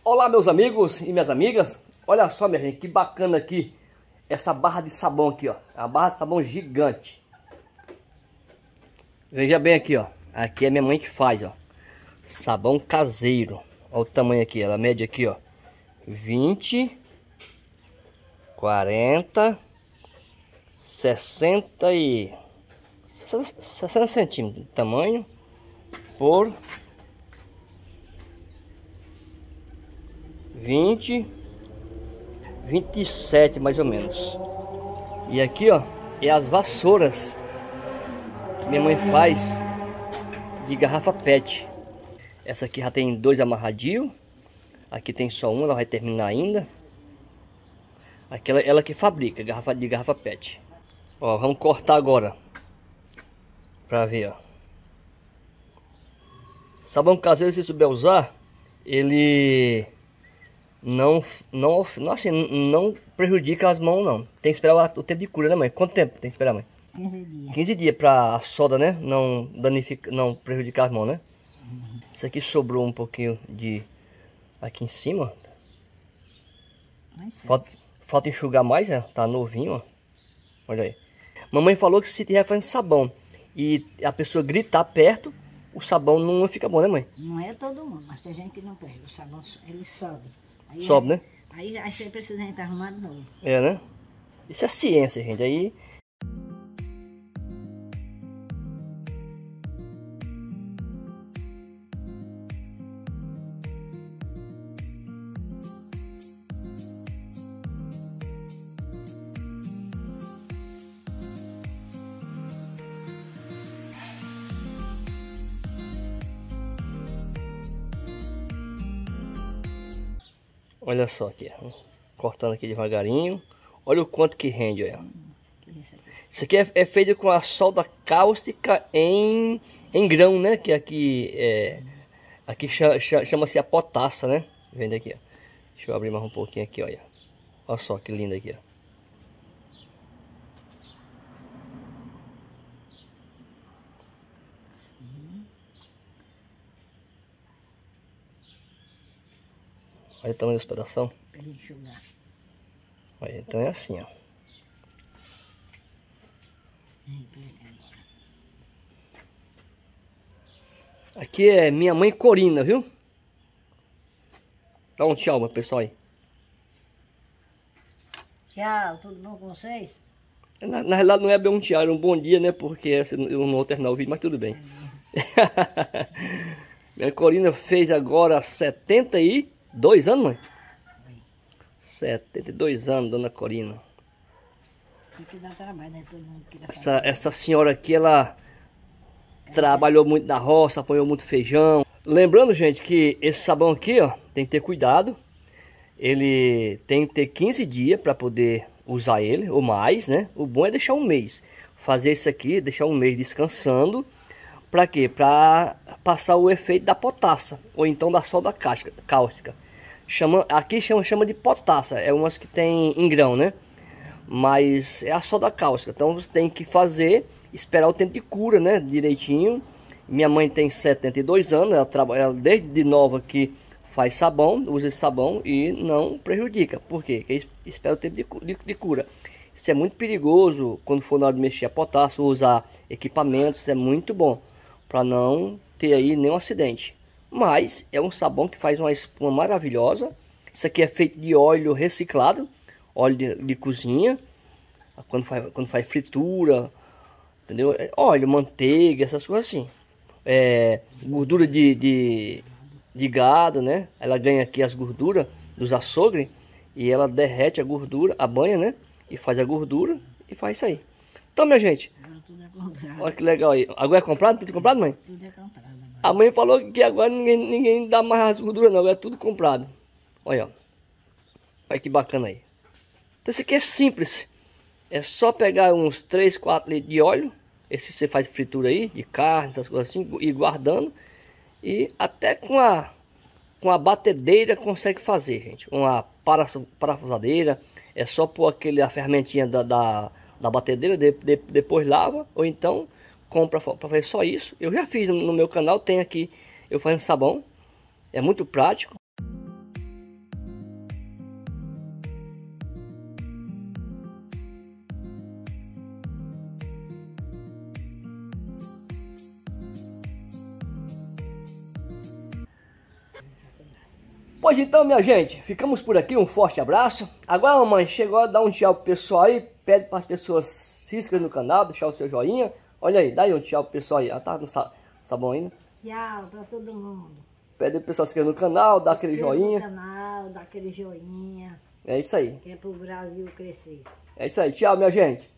Olá meus amigos e minhas amigas, olha só minha gente, que bacana aqui essa barra de sabão aqui, ó, é uma barra de sabão gigante. Veja bem aqui, ó, aqui é minha mãe que faz, ó, sabão caseiro. Olha o tamanho aqui, ela mede aqui, ó, 20, 40, 60 e 60 centímetros de tamanho por 27 mais ou menos. E aqui, ó, é as vassouras que minha mãe faz de garrafa PET. Essa aqui já tem 2 amarradinhos. Aqui tem só um, ela vai terminar ainda. Aqui ela que fabrica garrafa PET. Ó, vamos cortar agora pra ver, ó. Sabão caseiro, se souber usar, ele não prejudica as mãos, não. Tem que esperar o tempo de cura, né, mãe? Quanto tempo tem que esperar, mãe? 15 dias. 15 dias pra a soda, né? Não prejudicar as mãos, né? Isso aqui sobrou um pouquinho de aqui em cima. Falta enxugar mais, né? Tá novinho, ó. Olha aí. Mamãe falou que se tiver fazendo sabão e a pessoa gritar perto, o sabão não fica bom, né, mãe? Não é todo mundo, mas tem gente que não perde. O sabão, ele sobe. Aí Sobe, né? Aí você precisa estar arrumado de novo. É, né? Isso é ciência, gente. Aí... Olha só aqui, cortando aqui devagarinho. Olha o quanto que rende, olha. Isso aqui é feito com a solda cáustica em grão, né? Que aqui chama-se a potassa, né? Vendo aqui, ó. Deixa eu abrir mais um pouquinho aqui, olha. Olha só que lindo aqui, ó. Olha o tamanho dos pedaços. Olha, então é assim, ó. Aqui é minha mãe Corina, viu? Dá um tchau, meu pessoal aí. Tchau, tudo bom com vocês? Na realidade não é bem um tchau, é um bom dia, né? Porque eu não vou terminar o vídeo, mas tudo bem. Minha Corina fez agora 72 anos, mãe? 72 anos, dona Corina. Tem que dar trabalho, né? Todo mundo que Essa senhora aqui, ela trabalhou muito na roça, apanhou muito feijão. Lembrando, gente, que esse sabão aqui, ó, tem que ter cuidado. Ele tem que ter 15 dias para poder usar ele, ou mais, né? O bom é deixar um mês. Fazer isso aqui, deixar um mês descansando. Para quê? Para passar o efeito da potassa, ou então da solda cáustica. Aqui chama de potassa, é umas que tem em grão, né? Mas é a solda cáustica, então você tem que fazer, esperar o tempo de cura, né? Direitinho. Minha mãe tem 72 anos, ela trabalha desde nova que faz sabão, usa esse sabão e não prejudica. Por quê? Porque espera o tempo de cura. Isso é muito perigoso quando for na hora de mexer a potassa, usar equipamentos, é muito bom para não ter aí nenhum acidente. Mas é um sabão que faz uma espuma maravilhosa. Isso aqui é feito de óleo reciclado, óleo de cozinha, quando faz fritura, entendeu? Óleo, manteiga, essas coisas assim. Gordura de gado, né? Ela ganha aqui as gorduras dos açougues e ela derrete a gordura, a banha, né? E faz a gordura e faz isso aí. Então, minha gente, tudo é comprado. olha que legal aí. Agora é comprado? Tudo comprado, mãe? Tudo é comprado agora. A mãe falou que agora ninguém dá mais as gorduras não, agora é tudo comprado. Olha, ó. Olha que bacana aí. Então isso aqui é simples. É só pegar uns 3, 4 litros de óleo. Esse você faz fritura aí, de carne, essas coisas assim, e guardando. E até com a batedeira consegue fazer, gente. Uma parafusadeira. É só pôr a fermentinha da batedeira, depois lava, ou então compra para fazer só isso. Eu já fiz no meu canal, tem aqui eu fazendo sabão, é muito prático. Pois então, minha gente, ficamos por aqui, um forte abraço. Agora, mamãe, chegou a dar um tchau pro pessoal aí, pede para as pessoas se inscreverem no canal, deixar o seu joinha. Olha aí, dá aí um tchau pro pessoal aí, tá no sabão ainda. Tchau pra todo mundo. Pede pro pessoal se inscrever no canal, dá aquele joinha. No canal, dá aquele joinha. É isso aí. Que é pro Brasil crescer. É isso aí, tchau, minha gente.